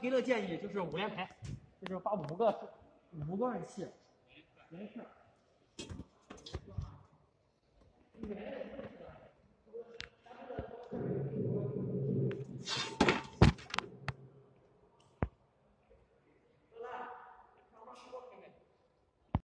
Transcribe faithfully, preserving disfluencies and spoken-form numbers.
给的建议就是五连排，就是发五个五个人气，连续。